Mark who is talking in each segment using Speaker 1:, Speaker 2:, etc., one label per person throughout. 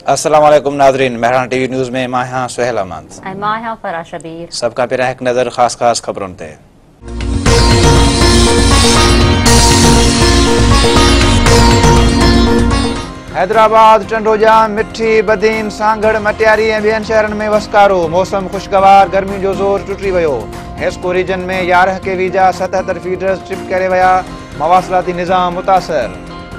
Speaker 1: अस्सलाम वालेकुम नाज़रीन, महरान टीवी न्यूज़ में मां आहियां सुहेल अहमद
Speaker 2: ऐं मां आहियां फराह शबीर।
Speaker 1: सभ खां पहिरियां हिकु नज़र ख़ासि ख़बरुनि ते। हैदराबाद, टंडोजा, मिठी, बदीन, सांगड़, मटियारी ऐं ॿियनि शहरनि में वसकारो। मौसम ख़ुशगवार, गर्मी जो ज़ोर टुटी वियो। हेस्को रीजन में 11 केवी जा 77 फीडर्स ट्रिप करे विया। मवासिलाती निज़ाम मुतासिर।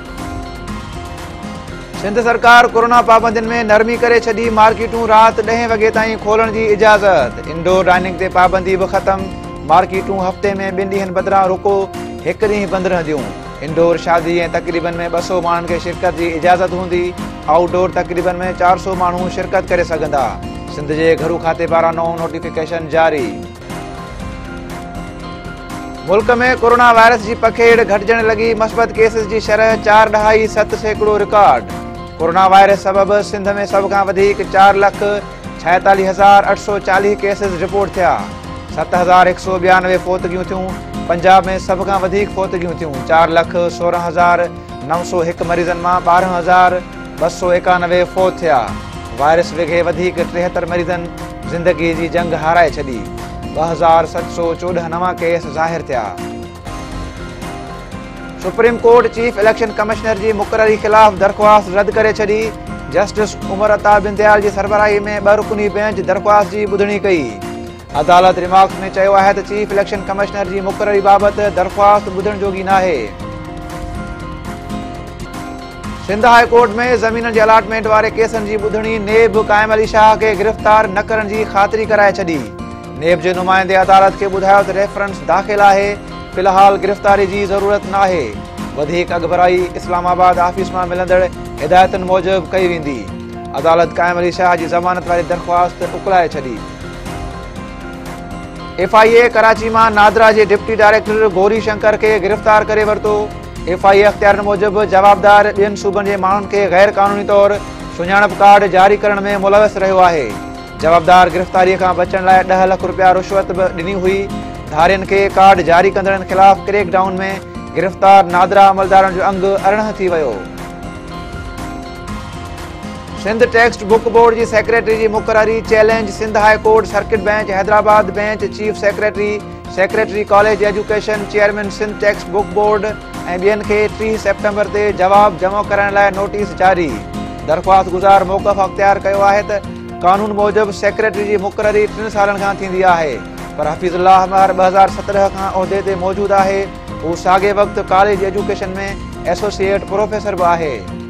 Speaker 1: सिंध सरकार कोरोना पाबंदियुनि में नरमी करे छॾी। मार्केटूं राति 10 वॻे ताईं खोलण जी इजाज़त। इंडोर डाइनिंग ते पाबंदी बि ख़तम। मार्केटूं हफ़्ते में 2 ॾींहनि बदिरां रुको 1 ॾींहुं बंदि रहंदियूं। इंडोर शादी ऐं तक़रीबन में 200 माण्हुनि खे शिरकत जी इजाज़त हूंदी। आउटडोर तक़रीबन में 400 माण्हू शिरकत करे सघंदा। सिंध जे घरू खाते पारां नओं नोटिफिकेशन जारी। मुल्क में कोरोना वायरस जी पखेड़ घटिजण लॻी। मस्बत केसिस जी शरह 4.7% रिकॉर्ड। कोरोना वायरस सबबि सिंध में सभ खां वधीक 4,46,840 केसिस रिपोर्ट थिया। 7,192 फ़ौतगियूं थियूं। पंजाब में सभ खां वधीक फ़ौतगियूं थियूं। 4,16,901 मरीज़नि मां 12,291 फ़ौत थिया। वायरस विघे वधीक 73 मरीज़नि ज़िंदगी जी जंग हाराए छॾी। 2,714 नवां केस ज़ाहिर थिया। Supreme court chief election commissioner जी मुक़ररी ख़िलाफ़ दरख़्वास्त रद्द करे छॾी। जस्टिस उमर अता बिंदयाल जी सरबराही में 2 रुकनी बेंच दरख़्वास्त जी ॿुधणी कई। अदालत रिमार्क्स में चयो आहे त चीफ इलेक्शन कमिश्नर जी मुक़ररी बाबति दरख़्वास्त ॿुधण जोगी नाहे। सिंध हाई कोर्ट में ज़मीन जे अलाटमेंट वारे केसनि जी ॿुधणी नेब क़ाइम अली शाह खे गिरफ़्तार न करण जी ख़ातिरी कराए छॾी। नेब जे नुमाइंदे अदालत खे ॿुधायो त रेफरेंस दाख़िल आहे। फ़िलहाल गिरफ़्तारी जी ज़रूरत नाहे। वधीक अॻभराई इस्लामाबाद ऑफिस मां मिलंदड़ हिदायतुनि मूजिबि कई वेंदी। अदालत क़ाइम अली शाह जी ज़मानत वारी दरख़्वास्त उकलाए छॾी। FIA कराची मां नादरा जे डिप्टी डायरेक्टर गौरी शंकर खे गिरफ़्तार करे वरितो। FIA अख़्तियारनि मूजिबि जवाबदार ॿियनि सूबनि जे माण्हुनि खे गैर क़ानूनी तौरु सुञाणप कार्ड जारी करण में मुलविस रहियो आहे। जवाबदार गिरफ़्तारीअ खां बचण लाइ 10 लख रुपया रिश्वत बि ॾिनी हुई। धारियुनि खे कार्ड जारी कंदड़नि ख़िलाफ़ क्रैकडाउन में गिरफ़्तार नादरा अमलदारनि जो अंगु अरिड़हं थी वियो। सिंध टेक्स्ट बुक बोर्ड जी सेक्रेटरी जी मुक़ररी challenge. Sindh high court circuit bench, Hyderabad bench, chief secretary college education, chairman Sindh text book board ऐं ॿियनि खे 30 सेप्टेम्बर ते जवाब जमा करण लाइ नोटिस जारी। दरख़्वास्त गुज़ार मौक़फ़ अख़्तियार कयो आहे त कानून मूजिबि सेक्रेटरी जी मुक़ररी 3 सालनि खां थींदी आहे, पर हफ़ीज़ुल्लाह अहमद 2017 खां उहिदे ते मौजूदु आहे। हू साॻे वक़्तु कॉलेज एजुकेशन में एसोसिएट प्रोफेसर बि आहे।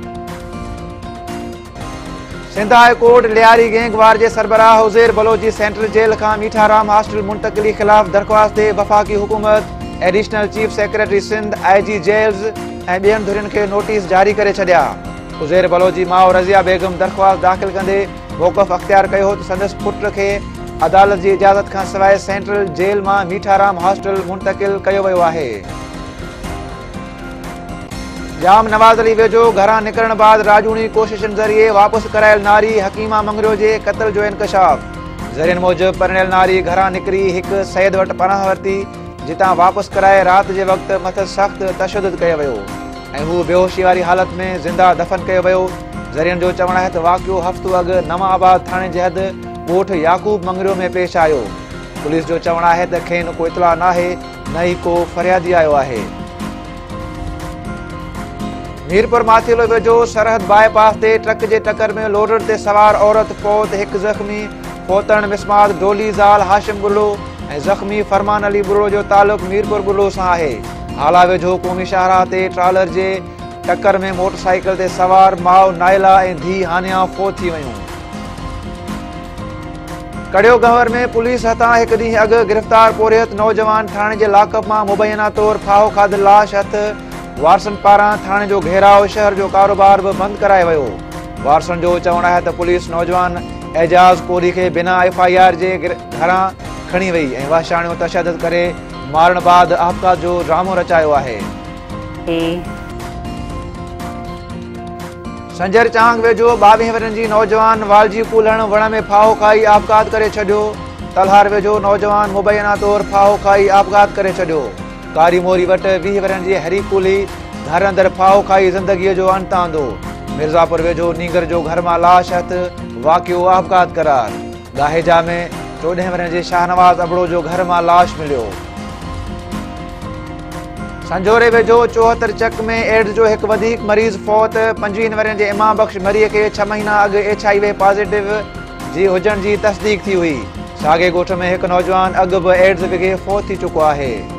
Speaker 1: Sindh high court Lyari gang war जे सरबराह उज़ैर बलोच जी सेंट्रल जेल खां मीठाराम हॉस्टल मुंतक़िली ख़िलाफ़ दरख़्वास्त ते वफ़ाक़ी हुकूमत, additional chief secretary Sindh, IG jails ऐं ॿियनि धुरियुनि खे नोटिस जारी करे छॾिया। उज़ैर बलोच जी माउ रज़िया बेगम दरख़्वास्त दाख़िल कंदे मौक़फ़ अख़्तियार कयो त संदसि पुट खे अदालत जी इजाज़त खां सवाइ सेंट्रल जेल मां मीठाराम हॉस्टल मुंतक़िल कयो वियो आहे। जाम नवाज़ अली वेझो घरां निकिरण बाद राजूनी कोशिशुनि ज़रिए वापसि करायल नारी हकीमा मंगरियो जे क़त्ल जो इंकशाफ। ज़रियनि मूजिबि परिणियल नारी घरां निकिरी हिकु सैद वटि पनाह वरिती, जितां वापसि कराए राति जे वक़्तु मथां सख़्तु तशदुद कयो वियो ऐं हू बेहोशी वारी हालत में ज़िंदा दफ़न कयो वियो। ज़रियनि जो चवणु आहे त वाक़ियो हफ़्तो अॻु नवां आबाद थाणे जे हद ॻोठ याकूब मंगरियो में पेश आयो। पुलिस जो चवणु आहे त खेनि को इतला नाहे, न ई को फ़रियादी आयो आहे। मीरपुर माथिलो वेझो सरहद बाईपास ते ट्रक जे टकर में लोडर ते सवार औरत फौत, 1 ज़ख़्मी। फौतण मिसमाद डोली ज़ाल हाशिम बुलो ऐं ज़ख़्मी फरमान अली बुलो जो तालुक़ मीरपुर बुलो सां आहे। हाला वेझो क़ौमी शाहराह ते ट्रालर जे टकर में मोटरसाइकिल ते सवार माउ नाइला ऐं धीउ हानिया फौत थी वयूं। कड़ियो गंवर में पुलिस हथां 1 ॾींहुं अॻु गिरफ़्तार पोरियत नौजवान थाणे जे लाकअप मां मुबैना तौरु फाहो खाधल लाश हथ। वारसनि पारां थाणे जो घेराव, शहर जो कारोबार बि बंदि करायो वियो। वारसनि जो चवणु आहे त पुलिस नौजवान एजाज़ कोरी खे बिना FIR जे घरां खणी वई ऐं वहशाणियो तशदुद करे मारण बाद आपघात जो ड्रामो रचायो आहे। संजर चांग वेझो 22 वरनि जी नौजवान वालजी कूलण वण में फाहो खाई आपघात करे छॾियो। तलहार वेझो नौजवान मुबैना तौरु फाहो खाई आपघात करे छॾियो। कारी मोरी वटि 20 वरनि जी हरी कूली घर अंदरि फाहो खाई ज़िंदगीअ जो अंत आंदो। मिर्जापुर वेझो नीगर जो घर में लाश हथ वाक़ियो आपघात करार। गाहेजा में 14 वरनि जे शाहनवाज़ अबड़ो जो घर में लाश मिलियो। संजोरे वेझो 74 चक में एड्स जो एक वधीक मरीज़ फौत। 25 वरनि जे इमाम बख्श मरीअ खे 6 महीना अॻु HIV पॉजिटिव जी हुजण जी तस्दीक थी हुई। साॻे ॻोठ में एक नौजवान अॻु बि एड्स विघे फौत थी चुको आहे।